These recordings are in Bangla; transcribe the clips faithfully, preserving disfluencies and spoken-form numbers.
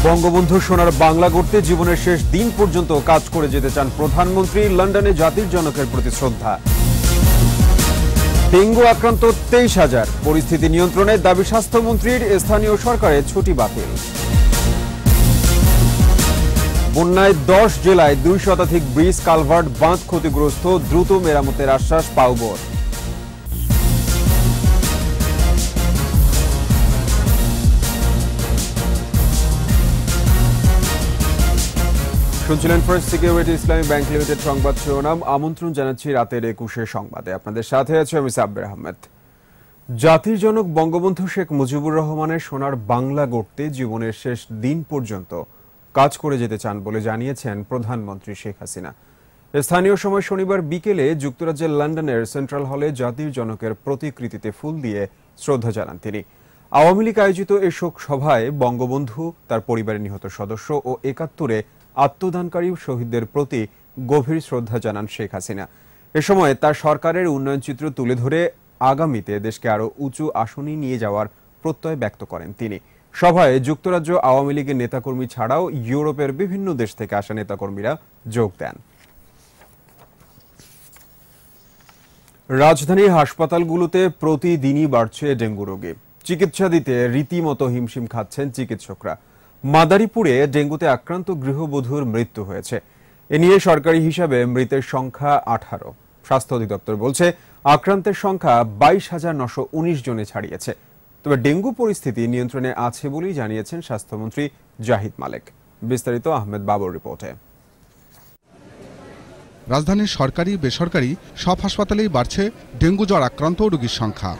বঙ্গবন্ধু সোনার বাংলা গড়তে জীবনের শেষ দিন পর্যন্ত কাজ করে যেতে চান প্রধানমন্ত্রী। লন্ডনে জাতির জনকের প্রতি শ্রদ্ধা। ডেঙ্গু আক্রান্ত তেইশ হাজার, পরিস্থিতি নিয়ন্ত্রণে দাবি স্বাস্থ্যমন্ত্রীর। স্থানীয় সরকারের ছুটি বাতিল। বন্যায় দশ জেলায় দুই শতাধিক ব্রিজ কালভার্ট বাঁধ ক্ষতিগ্রস্ত, দ্রুত মেরামতের আশ্বাস পাউবর। শুনছিলেন first security Islami bank limited সংবাদ শিরোনাম। আমন্ত্রণ জানাচ্ছি রাতের একুশে সংবাদে। আপনাদের সাথে আছে আমি সাব্বির আহমেদ। জাতির জনক বঙ্গবন্ধু শেখ মুজিবুর রহমানের সোনার বাংলা গড়তে জীবনের শেষ দিন পর্যন্ত কাজ করে যেতে চান বলে জানিয়েছেন প্রধানমন্ত্রী শেখ হাসিনা। স্থানীয় সময় শনিবার বিকেলে যুক্তরাজ্যের লন্ডনের সেন্ট্রাল হলে জাতির জনকের প্রতিকৃতিতে ফুল দিয়ে শ্রদ্ধা জানান তিনি। আওয়ামী লীগ আয়োজিত এই শোক সভায় বঙ্গবন্ধু, তার পরিবারের নিহত সদস্য ও একাত্তরে আত্মদানকারী শহীদদের প্রতি গভীর শ্রদ্ধা জানান শেখ হাসিনা। এ সময় তার সরকারের উন্নয়ন চিত্র তুলে ধরে আগামীতে দেশকে আরো উঁচু আসনে নিয়ে যাওয়ার প্রত্যয় ব্যক্ত করেন তিনি। সভায় যুক্তরাজ্য আওয়ামী লীগের নেতাকর্মী ছাড়াও ইউরোপের বিভিন্ন দেশ থেকে আসা নেতাকর্মীরা যোগ দেন। রাজধানীর হাসপাতালগুলোতে প্রতিদিনই বাড়ছে ডেঙ্গু রোগী। চিকিৎসা দিতে রীতিমতো হিমশিম খাচ্ছেন চিকিৎসকরা। মাদারীপুরে ডেঙ্গুতে আক্রান্ত গৃহবধূর মৃত্যু হয়েছে। এ নিয়ে সরকারি হিসাবে মৃতের সংখ্যা আঠারো। স্বাস্থ্য অধিদপ্তর বলছে আক্রান্তের সংখ্যা বাইশ হাজার নশো উনিশ জনে ছাড়িয়েছে। তবে ডেঙ্গু পরিস্থিতি নিয়ন্ত্রণে আছে বলেই জানিয়েছেন স্বাস্থ্যমন্ত্রী জাহিদ মালেক। বিস্তারিত আহমেদ বাবুর রিপোর্টে। রাজধানীর সরকারি বেসরকারি সব হাসপাতালেই বাড়ছে ডেঙ্গু জ্বর আক্রান্ত রোগীর সংখ্যা।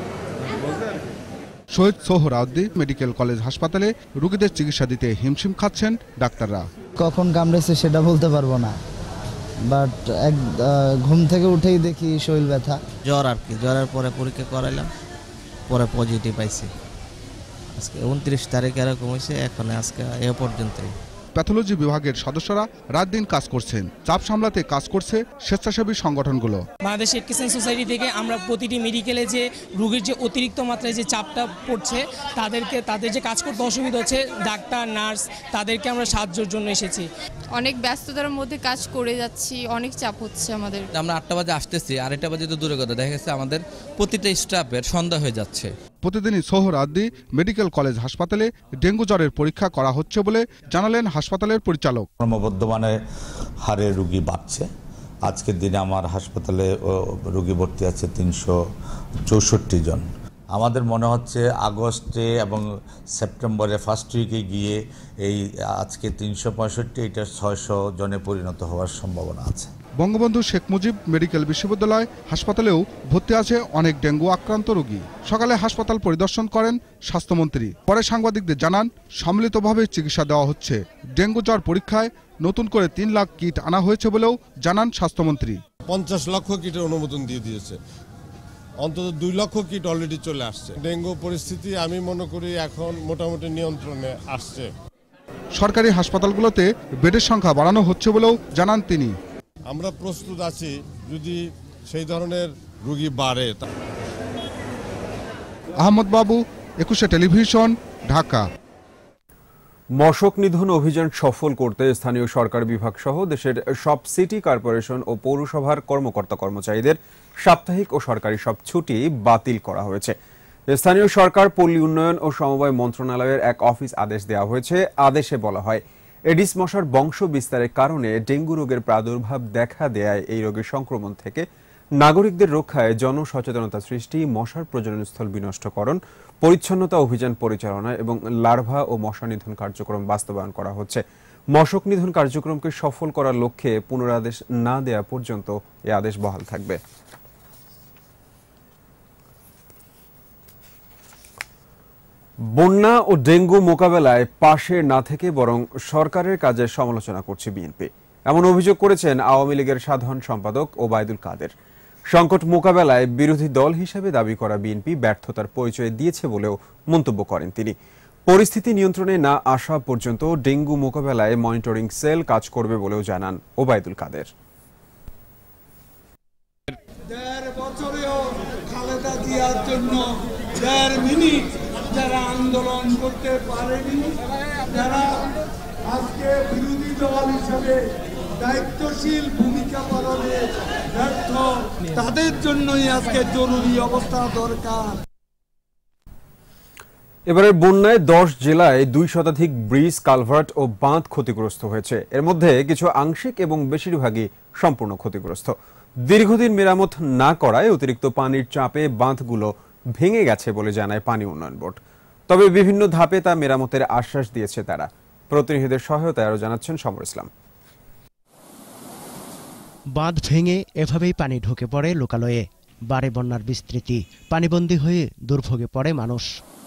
শহীদ সোহরাওয়ার্দী মেডিকেল কলেজ হাসপাতালে রোগীদের চিকিৎসা দিতে হিমশিম খাচ্ছেন ডাক্তাররা। কখন কামড়েছে সেটা বলতে পারবো না, বাট এক ঘুম থেকে উঠেই দেখি শরীর ব্যথা, জ্বর আর কি। জ্বরের পরে পরীক্ষা করাইলাম, পরে পজিটিভ পাইছি। আজকে উনত্রিশ তারিখে এরকম হয়েছে, এখন আজকে এ পর্যন্তই। প্যাথোলজি বিভাগের সদস্যরা রাত দিন কাজ করছেন। চাপ সামলাতে কাজ করছে স্বেচ্ছাসেবী সংগঠনগুলো। বাংলাদেশ রেড ক্রিসেন্ট সোসাইটি থেকে আমরা প্রতিটি মেডিকেলে যে রোগীর যে অতিরিক্ত মাত্রায় যে চাপটা পড়ছে, তাদেরকে তাদের যে কাজ করতে অসুবিধা হচ্ছে, ডাক্তার নার্স তাদেরকে আমরা সাহায্যের জন্য এসেছি। অনেক ব্যস্ততার মধ্যে কাজ করে যাচ্ছি, অনেক চাপ হচ্ছে আমাদের। আমরা আটটা বাজে আসতেছি, আড়াইটা বাজে তো দূরে কথা, দেখা গেছে আমাদের প্রতিটা স্টাফের সন্ধ্যা হয়ে যাচ্ছে। প্রতিদিনই সোহরাওয়ার্দী মেডিকেল কলেজ হাসপাতালে ডেঙ্গু জ্বরের পরীক্ষা করা হচ্ছে বলে জানালেন হাসপাতালের পরিচালক। ক্রমবর্ধমানে হারে রোগী বাড়ছে। আজকের দিনে আমার হাসপাতালে রোগী ভর্তি আছে তিনশো চৌষট্টি জন। আমাদের মনে হচ্ছে আগস্টে এবং সেপ্টেম্বরে ফার্স্ট উইকে গিয়ে এই আজকে তিনশো পঁয়ষট্টি এটা ছয়শো জনে পরিণত হওয়ার সম্ভাবনা আছে। বঙ্গবন্ধু শেখ মুজিব মেডিকেল বিশ্ববিদ্যালয় হাসপাতালেও ভর্তি আছে অনেক ডেঙ্গু আক্রান্ত রোগী। সকালে হাসপাতাল পরিদর্শন করেন স্বাস্থ্যমন্ত্রী। পরে সাংবাদিকদের জানান সম্মিলিতভাবে চিকিৎসা দেওয়া হচ্ছে। ডেঙ্গু জ্বর পরীক্ষায় নতুন করে তিন লাখ কিট আনা হয়েছে বলেও জানান স্বাস্থ্যমন্ত্রী। পঞ্চাশ লক্ষ কিটের অনুমোদন দিয়ে দিয়েছে, অন্তত দুই লক্ষ কিট অলরেডি চলে আসছে। ডেঙ্গু পরিস্থিতি আমি মনে করি এখন মোটামুটি নিয়ন্ত্রণে আসছে। সরকারি হাসপাতালগুলোতে বেডের সংখ্যা বাড়ানো হচ্ছে বলেও জানান তিনি। আমরা প্রস্তুত আছি যদি সেই ধরনের রোগী বাড়ে। আহমদ বাবু, একুশে টেলিভিশন, ঢাকা। মশক নিধন অভিযান সফল করতে স্থানীয় সরকার বিভাগ সহ দেশের সব সিটি কর্পোরেশন ও পৌরসভার কর্মকর্তা কর্মচারীদের সাপ্তাহিক ও সরকারি সব ছুটি বাতিল করা হয়েছে। স্থানীয় সরকার, পল্লী উন্নয়ন ও সমবায় মন্ত্রণালয়ের এক অফিস আদেশ দেওয়া হয়েছে। আদেশে বলা হয়, এডিস মশার বংশ বিস্তারের কারণে ডেঙ্গু রোগের প্রাদুর্ভাব দেখা দেয় এই রোগের সংক্রমণ থেকে নাগরিকদের রক্ষায় জনসচেতনতা সৃষ্টি, মশার প্রজননস্থল বিনষ্টকরণ, পরিচ্ছন্নতা অভিযান পরিচালনা এবং লার্ভা ও মশা নিধন কার্যক্রম বাস্তবায়ন করা হচ্ছে। মশক নিধন কার্যক্রমকে সফল করার লক্ষ্যে পুনরাদেশ না দেয়া পর্যন্ত এ আদেশ বহাল থাকবে। বন্যা ও ডেঙ্গু মোকাবেলায় পাশে না থেকে বরং সরকারের কাজের সমালোচনা করছে বিএনপি, এমন অভিযোগ করেছেন আওয়ামী লীগের সাধারণ সম্পাদক ওবায়দুল কাদের। সংকট মোকাবেলায় বিরোধী দল হিসেবে দাবি করা বিএনপি ব্যর্থতার পরিচয় দিয়েছে বলেও মন্তব্য করেন তিনি। পরিস্থিতি নিয়ন্ত্রণে না আসা পর্যন্ত ডেঙ্গু মোকাবেলায় মনিটরিং সেল কাজ করবে বলেও জানান ওবায়দুল কাদের। দেড় বছরেও খালেদা জিয়ার জন্য দেড় মিনিট যারা আন্দোলন করতে পারেনি, যারা আজকে বিরোধী দল হিসেবে দায়িত্বশীল ভূমিকা পালনে ব্যর্থ, তাদের জন্যই আজকে জরুরি অবস্থা দরকার। এবারে বন্যায় দশ জেলায় দুই শতাধিক ব্রিজ, কালভার্ট ও বাঁধ ক্ষতিগ্রস্ত হয়েছে। এর মধ্যে কিছু আংশিক এবং বেশিরভাগই সম্পূর্ণ ক্ষতিগ্রস্ত। দীর্ঘদিন মেরামত না করায় অতিরিক্ত পানির চাপে বাঁধগুলো ভেঙে গেছে বলে জানায় পানি উন্নয়ন বোর্ড। তবে বিভিন্ন ধাপে তা মেরামতের আশ্বাস দিয়েছে তারা। প্রতিনিধিদের সহায়তায় আরও জানাচ্ছেন সমর ইসলাম। বাঁধ ভেঙে এভাবেই পানি ঢুকে পড়ে লোকালয়ে, বাড়ে বন্যার বিস্তৃতি, পানিবন্দী হয়ে দুর্ভোগে পড়ে মানুষ।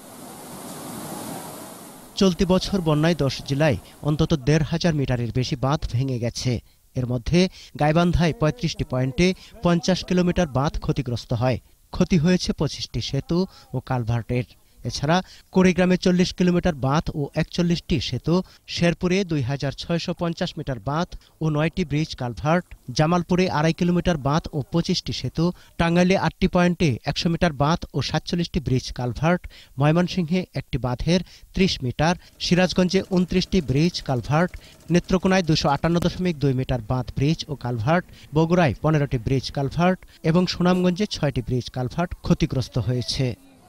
চলতি বছর বন্যায় দশ জেলায় অন্তত দেড় হাজার মিটারের বেশি বাঁধ ভেঙে গেছে। এর মধ্যে গাইবান্ধায় পঁয়ত্রিশটি পয়েন্টে পঞ্চাশ কিলোমিটার বাঁধ ক্ষতিগ্রস্ত হয়। ক্ষতি হয়েছে পঁচিশটি সেতু ও কালভার্টের। এছাড়া কুড়িগ্রামে চল্লিশ কিলোমিটার বাঁধ ও একচল্লিশটি সেতু, শেরপুরে দুই হাজার ছয়শো পঞ্চাশ মিটার বাঁধ ও নয়টি ব্রিজ কালভার্ট, জামালপুরে আড়াই কিলোমিটার বাঁধ ও পঁচিশটি সেতু, টাঙ্গাইলে আটটি পয়েন্টে একশো মিটার বাঁধ ও সাতচল্লিশটি ব্রিজ কালভার্ট, ময়মনসিংহে একটি বাঁধের ত্রিশ মিটার, সিরাজগঞ্জে উনত্রিশটি ব্রিজ কালভার্ট, নেত্রকোনায় দুশো আটান্ন দশমিক দুই মিটার বাঁধ, ব্রিজ ও কালভার্ট, বগুড়ায় পনেরোটি ব্রিজ কালভার্ট এবং সুনামগঞ্জে ছয়টি ব্রিজ কালভার্ট ক্ষতিগ্রস্ত হয়েছে।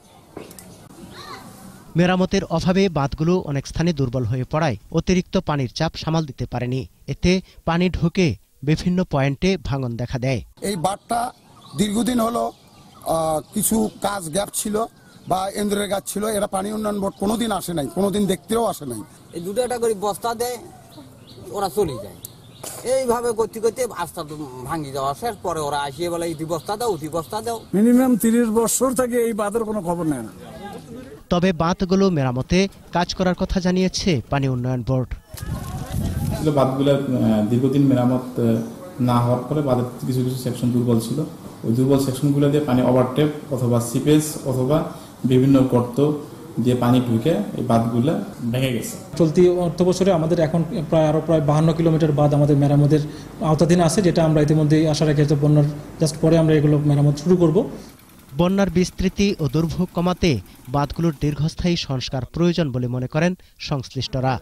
মেরামতের অভাবে বাঁধগুলো অনেক স্থানে দুর্বল হয়ে পড়ায় অতিরিক্ত পানির চাপ সামাল দিতে পারেনি। এতে পানি ঢুকে বিভিন্ন পয়েন্টে ভাঙন দেখা দেয়। এই বাঁধটা দীর্ঘদিন হলো কিছু কাজ গ্যাপ ছিল বা এন্দ্রের গাছ ছিল, এরা পানি উন্নয়ন বোর্ড কোনোদিন আসে নাই, কোনোদিন দেখতেও আসে নাই। এই দুটো একটা করে বস্তা দেয়, ওরা চলে যায়। এইভাবে করতে করতে আস্তা ভাঙি যাওয়া শেষ, পরে ওরা আসিয়ে বলে ইতি বস্তা দাও, উতি বস্তা দাও। মিনিমাম তিরিশ বছর থেকে এই বাঁধের কোনো খবর নেয় না। তবে বাঁধগুলো মেরামতে কাজ করার কথা জানিয়েছে পানি উন্নয়ন বোর্ড। বাঁধগুলো দীর্ঘদিন মেরামত না হওয়ার পরে বাঁধের কিছু কিছু সেকশন দুর্বল ছিল। ওই দুর্বল সেকশনগুলো দিয়ে পানি ওভারটেপ অথবা সিপেজ অথবা বিভিন্ন গর্ত দিয়ে পানি ঢুকে এই বাঁধগুলো ভেঙে গেছে। চলতি অর্থ বছরে আমাদের এখন প্রায় আরো প্রায় বাহান্ন কিলোমিটার বাঁধ আমাদের মেরামতের আওতাধীন আছে, যেটা আমরা ইতিমধ্যে আশা রাখি বন্যার জাস্ট পরে আমরা এগুলো মেরামত শুরু করব। বন্যার বিস্তৃতি ও দুর্ভোগ কমাতে বাঁধগুলোর দীর্ঘস্থায়ী সংস্কার প্রয়োজন বলে মনে করেন সংশ্লিষ্টরা।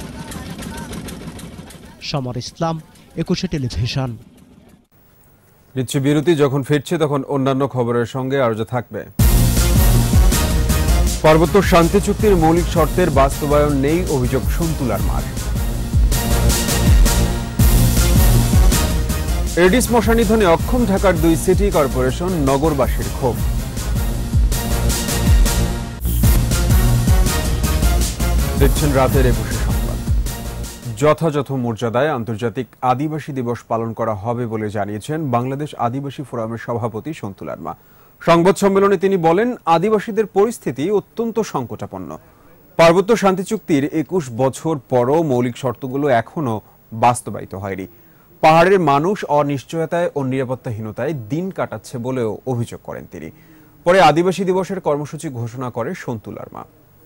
সমর ইসলাম, একুশে টেলিভিশন। নিচ্ছে বিরতি, যখন ফিরছে তখন অন্যান্য খবরের সঙ্গে আরও থাকবে। পার্বত্য শান্তি চুক্তির মৌলিক শর্তের বাস্তবায়ন নেই, অভিযোগ সন্তুলার মার। এডিস মশা নিধনে অক্ষম ঢাকার দুই সিটি কর্পোরেশন, নগরবাসীর ক্ষোভ। দেখছেন রাতের একুশে সংবাদ। যথাযথ মর্যাদায় আন্তর্জাতিক আদিবাসী দিবস পালন করা হবে বলে জানিয়েছেন বাংলাদেশ আদিবাসী ফোরামের সভাপতি সন্তুলার মা। সংবাদ সম্মেলনে তিনি বলেন, আদিবাসীদের পরিস্থিতি অত্যন্ত সংকটাপন্ন। পার্বত্য শান্তি চুক্তির একুশ বছর পরও মৌলিক শর্তগুলো এখনো বাস্তবায়িত হয়নি। পাহাড়ের মানুষ অনিশ্চয়তায় ও নিরাপত্তাহীনতায় দিন কাটাচ্ছে বলেও অভিযোগ করেন তিনি। পরে আদিবাসী দিবসের কর্মসূচি ঘোষণা করে সন্তুলার মা।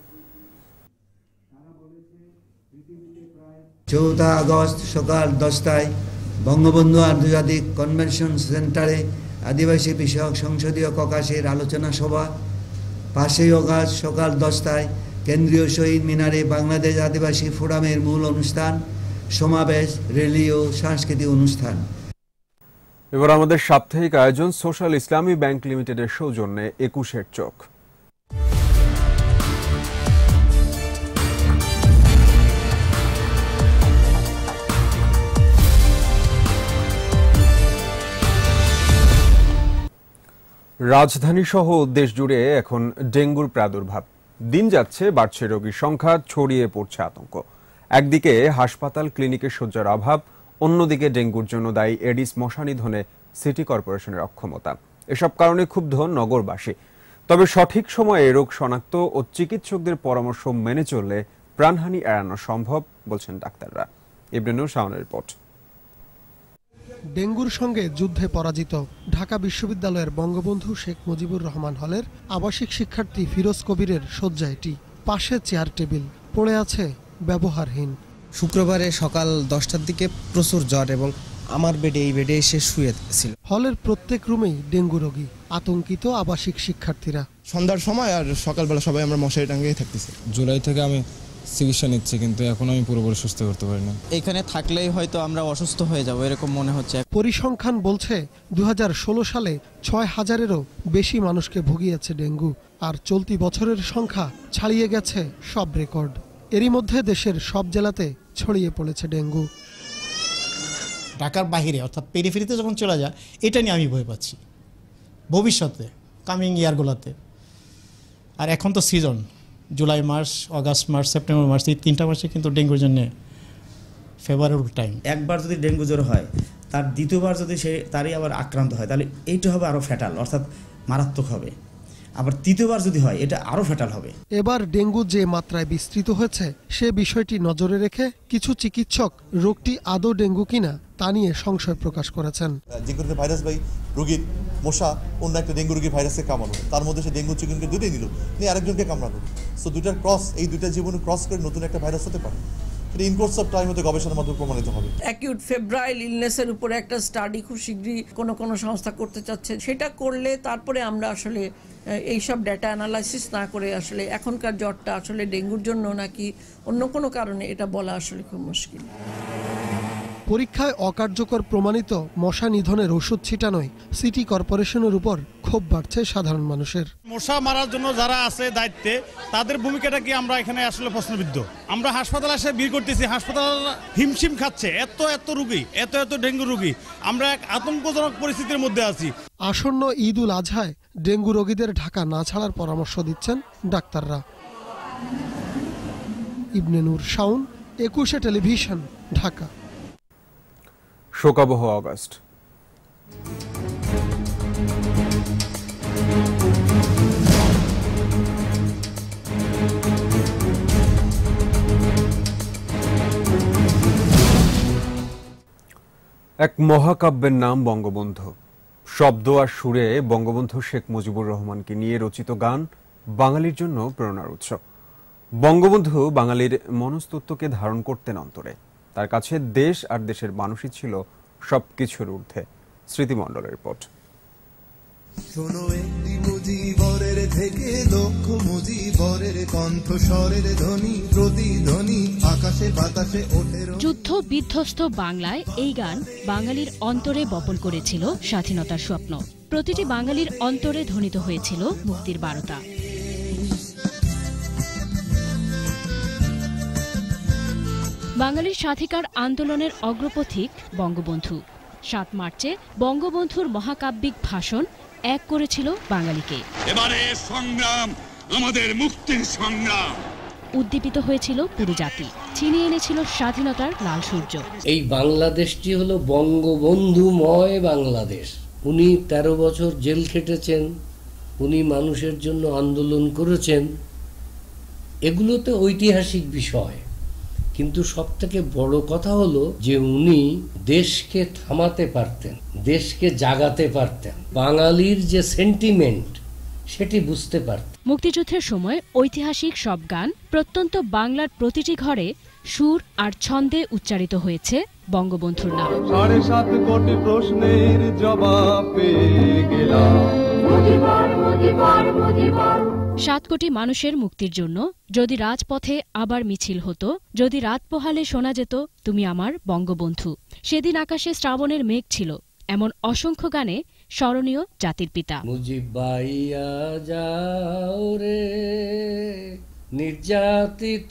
চৌঠা আগস্ট সকাল দশটায় বঙ্গবন্ধু আন্তর্জাতিক কনভেনশন সেন্টারে আদিবাসী বিষয়ক সংসদীয় ককাশের আলোচনা সভা। পাঁচই আগস্ট সকাল দশটায় কেন্দ্রীয় শহীদ মিনারে বাংলাদেশ আদিবাসী ফোরামের মূল অনুষ্ঠান, সমাবেশ, র্যালি ও সাংস্কৃতিক অনুষ্ঠান। এবার আমাদের সাপ্তাহিক আয়োজন সোশ্যাল ইসলামী ব্যাংক লিমিটেডের সৌজন্যে একুশের চোখ। রাজধানী সহ দেশ জুড়ে এখন ডেঙ্গুর প্রাদুর্ভাব। দিন যাচ্ছে, বাড়ছে রোগীর সংখ্যা, ছড়িয়ে পড়ছে আতঙ্ক। একদিকে হাসপাতাল ক্লিনিকের শয্যার অভাব, অন্যদিকে ডেঙ্গুর জন্য দায়ী এডিস মশা নিধনে সিটি কর্পোরেশনের অক্ষমতা। এসব কারণে ক্ষুব্ধ নগরবাসী। তবে সঠিক সময়ে রোগ শনাক্ত ও চিকিৎসকদের পরামর্শ মেনে চললে প্রাণহানি এড়ানো সম্ভব বলছেন ডাক্তাররা। ইবনে নূর শাওনের রিপোর্ট। ডেঙ্গুর সঙ্গে যুদ্ধে পরাজিত ঢাকা বিশ্ববিদ্যালয়ের বঙ্গবন্ধু শেখ মুজিবুর রহমান হলের আবাসিক শিক্ষার্থী ফিরোজ কবিরের শয্যা এটি। পাশে চেয়ার টেবিল পড়ে আছে ব্যবহারহীন। শুক্রবারে সকাল দশটার দিকে প্রচুর জ্বর এবং আমার বেডে এই বেডে এসে শুয়ে ছিল। হলের প্রত্যেক রুমেই ডেঙ্গু রোগী, আতঙ্কিত আবাসিক শিক্ষার্থীরা। সন্ধ্যার সময় আর সকালবেলা সবাই আমরা মশারি টাঙিয়ে থাকতেছি। জুলাই থেকে আমি চিকিৎসা নিচ্ছি, কিন্তু এখন আমি পুরোপুরি সুস্থ করতে পারিনি। এখানে থাকলেই হয়তো আমরা অসুস্থ হয়ে যাব এরকম মনে হচ্ছে। পরিসংখ্যান বলছে দু হাজার ষোলো সালে ছয় হাজারেরও বেশি মানুষকে ভুগিয়েছে ডেঙ্গু, আর চলতি বছরের সংখ্যা ছাড়িয়ে গেছে সব রেকর্ড। এরই মধ্যে দেশের সব জেলাতে ছড়িয়ে পড়েছে ডেঙ্গু। ঢাকার বাইরে অর্থাৎ পেরিফেরিতে যখন চলে যায়, এটা নিয়ে আমি ভয় পাচ্ছি ভবিষ্যতে কামিং ইয়ারগুলোতে। আর এখন তো সিজন, জুলাই মাস, অগাস্ট মাস, সেপ্টেম্বর মাস, এই তিনটা মাসে কিন্তু ডেঙ্গুর জন্য ফেভারেবল টাইম। একবার যদি ডেঙ্গু জ্বর হয়, তার দ্বিতীয়বার যদি সে তারই আবার আক্রান্ত হয়, তাহলে এইটা হবে আরও ফ্যাটাল, অর্থাৎ মারাত্মক হবে। আবার তৃতীয়বার যদি হয়, এটা আরও ফ্যাটাল হবে। এবার ডেঙ্গু যে মাত্রায় বিস্তৃত হয়েছে, সে বিষয়টি নজরে রেখে কিছু চিকিৎসক রোগটি আদৌ ডেঙ্গু কিনা তা নিয়ে সংশয় প্রকাশ করেছেন। যে কোনো ভাইরাস ভাই রোগীর মশা অন্য একটা ডেঙ্গু রোগীর ভাইরাসকে কামড়ানো, তার মধ্যে সে ডেঙ্গু চিকেনকে দুটোই নিল, নিয়ে আরেকজনকে কামড়ানো। সো দুইটার ক্রস, এই দুইটা জীবনে ক্রস করে নতুন একটা ভাইরাস হতে পারে। ইন কোর্স অফ টাইম হতে গবেষণার মাধ্যমে প্রমাণিত হবে। অ্যাকিউট ফেব্রাইল ইলনেসের উপরে একটা স্টাডি খুব শীঘ্রই কোনো কোনো সংস্থা করতে চাচ্ছে। সেটা করলে তারপরে আমরা আসলে এইসব ডেটা অ্যানালাইসিস না করে আসলে এখনকার জ্বরটা আসলে ডেঙ্গুর জন্য নাকি অন্য কোনো কারণে এটা বলা আসলে খুব মুশকিল। পরীক্ষায় অকার্যকর প্রমাণিত মশা নিধনের ওষুধ ছিটানোয় সিটি কর্পোরেশনের উপর ক্ষোভ বাড়ছে সাধারণ মানুষের। মশা মারার জন্য যারা আছে দায়িত্বে, তাদের ভূমিকাটা কি আমরা এখানে আসলে প্রশ্নবিদ্ধ। আমরা হাসপাতালে এসে ভিড় করতেছি, হাসপাতাল হিমশিম খাচ্ছে, এত এত রোগী, এত এত ডেঙ্গু রোগী, আমরা এক আতঙ্কজনক পরিস্থিতির মধ্যে আছি। আসন্ন ঈদ উল আজহায় ডেঙ্গু রোগীদের ঢাকা না ছাড়ার পরামর্শ দিচ্ছেন ডাক্তাররা। ইবনে নূর শাওন, একুশে টেলিভিশন, ঢাকা। শোকাবহ অগাস্ট। এক মহাকাব্যের নাম বঙ্গবন্ধু। শব্দ আর সুরে বঙ্গবন্ধু শেখ মুজিবুর রহমানকে নিয়ে রচিত গান বাঙালির জন্য প্রেরণার উৎস। বঙ্গবন্ধু বাঙালির মনস্তত্ত্বকে ধারণ করতেন অন্তরে। তার কাছে দেশ আর দেশের মানুষই ছিল সবকিছুর ঊর্ধ্বে। স্মৃতিমণ্ডলের রিপোর্ট। শোনো একটি মুজিবরের থেকে দক্ষ মুজিবরের কণ্ঠস্বরের ধ্বনি প্রতিধ্বনি আকাশে বাতাসে ওঠে। যুদ্ধ বিধ্বস্ত বাংলায় এই গান বাঙালির অন্তরে বপন করেছিল স্বাধীনতার স্বপ্ন। প্রতিটি বাঙালির অন্তরে ধ্বনিত হয়েছিল মুক্তির বারতা। বাঙালির স্বাধিকার আন্দোলনের অগ্রপথিক বঙ্গবন্ধু। সাত মার্চে বঙ্গবন্ধুর মহাকাব্যিক ভাষণ এক করেছিল বাঙালিকে। এবারে সংগ্রাম আমাদের মুক্তির সংগ্রাম। উদ্দীপিত হয়েছিল পুরো জাতি, ছিনিয়ে এনেছিল স্বাধীনতার লাল সূর্য। এই বাংলাদেশটি হলো বঙ্গবন্ধুময় বাংলাদেশ। উনি তেরো বছর জেল খেটেছেন, উনি মানুষের জন্য আন্দোলন করেছেন, এগুলোতে ঐতিহাসিক বিষয়। কিন্তু সব থেকে বড় কথা হলো যে উনি দেশকে থামাতে পারতেন, দেশকে জাগাতে পারতেন, বাঙালির যে সেন্টিমেন্ট সেটি বুঝতে পারতেন। মুক্তিযুদ্ধের সময় ঐতিহাসিক সব গান প্রত্যন্ত বাংলার প্রতিটি ঘরে সুর আর ছন্দে উচ্চারিত হয়েছে বঙ্গবন্ধুর নাম। সাড়ে সাত কোটি প্রশ্নের জবাব পেয়ে গেলাম। সাত কোটি মানুষের মুক্তির জন্য যদি রাজপথে আবার মিছিল হতো, যদি রাত পোহালে শোনা যেত তুমি আমার বঙ্গবন্ধু, সেদিন আকাশে শ্রাবণের মেঘ ছিল, এমন অসংখ্য গানে স্মরণীয় জাতির পিতা। মুজিব বাইয়া যাও রে নির্যাতিত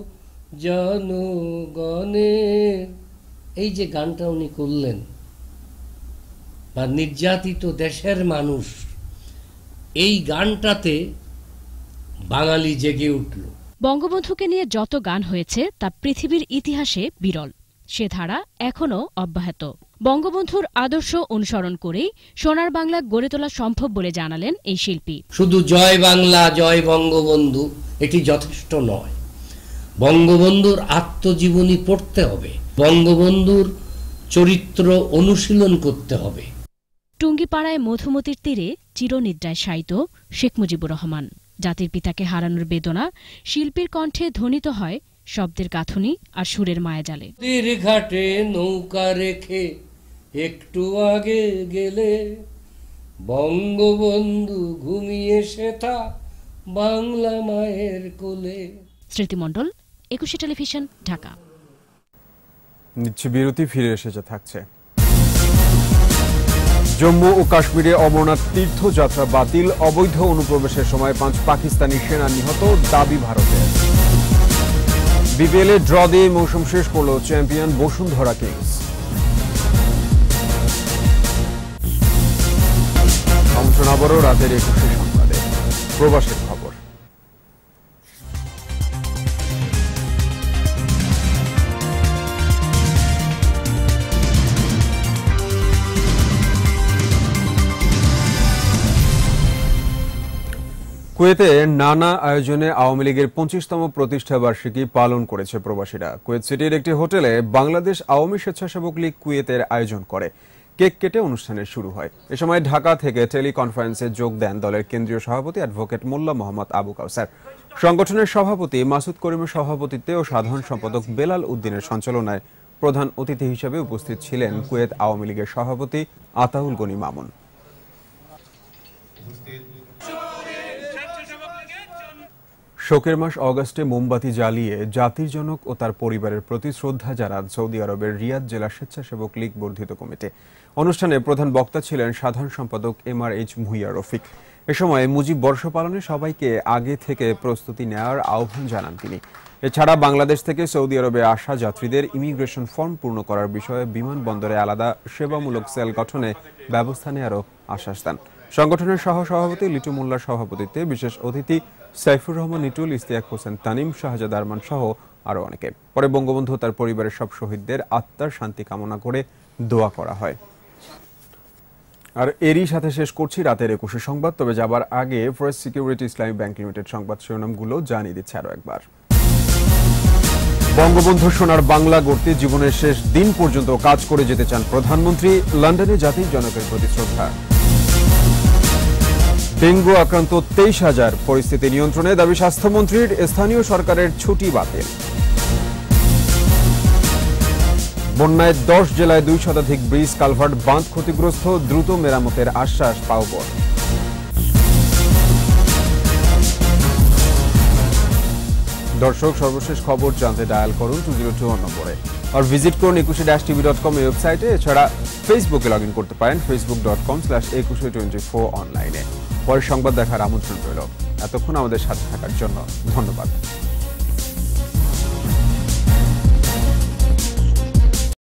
জনগণের, এই যে গানটা উনি করলেন, বা নির্যাতিত দেশের মানুষ, এই গানটাতে বাঙালি জেগে উঠল। বঙ্গবন্ধুকে নিয়ে যত গান হয়েছে তা পৃথিবীর ইতিহাসে বিরল। সে ধারা এখনও অব্যাহত। বঙ্গবন্ধুর আদর্শ অনুসরণ করেই সোনার বাংলা গড়ে তোলা সম্ভব বলে জানালেন এই শিল্পী। শুধু জয় বাংলা জয় বঙ্গবন্ধু এটি যথেষ্ট নয়। বঙ্গবন্ধুর আত্মজীবনী পড়তে হবে, বঙ্গবন্ধুর চরিত্র অনুশীলন করতে হবে। টুঙ্গিপাড়ায় মধুমতির তীরে চিরনিদ্রায় শায়িত শেখ মুজিবুর রহমান। জাতির পিতাকে হারানোর বেদনা শিল্পীর কণ্ঠে ধ্বনিত হয় শব্দের গাঁথনি আর সুরের মায়াজালে। তীর ঘাটে নৌকা রেখে একটু আগে গেলে বঙ্গবন্ধু ঘুমিয়ে সেথা বাংলা মায়ের কোলে। স্মৃতিমণ্ডল, একুশে টেলিভিশন, ঢাকা। নিচ্ছে বিরতি, ফিরে এসেছে থাকছে। জম্মু ও কাশ্মীরে অমরনাথ তীর্থযাত্রা বাতিল, অবৈধ অনুপ্রবেশের সময় পাঁচ পাকিস্তানি সেনা নিহত, দাবি ভারতের। বিপিএল এ ড্র দিয়ে মৌসুম শেষ করল চ্যাম্পিয়ন বসুন্ধরা কিংস। আমন্ত্রণ আবারও রাতের একুশে সংবাদে। প্রবাসের খবর। কুয়েতে নানা আয়োজনে আওয়ামী লীগের পঁচিশতম প্রতিষ্ঠা বার্ষিকী পালন করেছে প্রবাসীরা। কুয়েত সিটির একটি হোটেলে বাংলাদেশ আওয়ামী স্বেচ্ছাসেবক লীগ কুয়েতের আয়োজন করে। কেক কেটে অনুষ্ঠানের শুরু হয়। এ সময় ঢাকা থেকে টেলিকনফারেন্সে যোগ দেন দলের কেন্দ্রীয় সভাপতি অ্যাডভোকেট মোল্লা মোহাম্মদ আবু কাউসার। সংগঠনের সভাপতি মাসুদ করিমের সভাপতিত্বে ও সাধারণ সম্পাদক বেলাল উদ্দিনের সঞ্চালনায় প্রধান অতিথি হিসেবে উপস্থিত ছিলেন কুয়েত আওয়ামী লীগের সভাপতি আতাউল গনি মামুন। শোকের মাস অগাস্টে মোমবাতি জ্বালিয়ে জাতির জনক ও তার পরিবারের প্রতি শ্রদ্ধা জানান সৌদি আরবের রিয়াদ জেলা স্বেচ্ছাসেবক লীগ বর্ধিত কমিটি। অনুষ্ঠানে প্রধান বক্তা ছিলেন সাধারণ সম্পাদক M R H Muhiya Rafiq. এ সময় মুজিব বর্ষ পালনে সবাইকে আগে থেকে প্রস্তুতি নেওয়ার আহ্বান জানান তিনি। এছাড়া বাংলাদেশ থেকে সৌদি আরবে আসা যাত্রীদের ইমিগ্রেশন ফর্ম পূর্ণ করার বিষয়ে বিমানবন্দরে আলাদা সেবামূলক সেল গঠনে ব্যবস্থা নেওয়ারও আশ্বাস দেন। সংগঠনের সহ সভাপতি লিটু মোল্লার সভাপতিত্বে বিশেষ অতিথি সাইফুর রহমান নিটুল, ইস্তিয়াক হোসেন তানিম, শাহজাদ আরমান সহ আরো অনেকে। পরে বঙ্গবন্ধু তার পরিবারের সব শহীদদের আত্মার শান্তি কামনা করে দোয়া করা হয়। আর এরই সাথে শেষ করছি রাতের একুশে সংবাদ। তবে যাবার আগে first security Islami bank limited সংবাদ শিরোনামগুলো জানিয়ে দিচ্ছে আরো একবার। বঙ্গবন্ধু সোনার বাংলা গড়তে জীবনের শেষ দিন পর্যন্ত কাজ করে যেতে চান প্রধানমন্ত্রী, লন্ডনে জাতির জনকের প্রতি শ্রদ্ধা। ডেঙ্গু আক্রান্ত তেইশ হাজার, পরিস্থিতি নিয়ন্ত্রণে দাবি স্বাস্থ্যমন্ত্রীর, স্থানীয় সরকারের ছুটি বাতিল। বন্যায় দশ জেলায় দুই শতাধিক ব্রিজ কালভার্ট বাঁধ ক্ষতিগ্রস্ত, দ্রুত মেরামতের আশ্বাস পাওবর। দর্শক, সর্বশেষ খবর জানতে ডায়াল করুন টু জিরো টু ওয়ান নম্বরে আর ভিজিট করুন একুশে ড্যাশ টিভি ডট কম এই ওয়েবসাইটে। এছাড়া ফেসবুকে লগ ইন করতে পারেন ফেসবুক ডট কম স্ল্যাশ একুশে টোয়েন্টি ফোর অনলাইনে। পরের সংবাদ দেখার আমন্ত্রণ রইল। এতক্ষণ আমাদের সাথে থাকার জন্য ধন্যবাদ।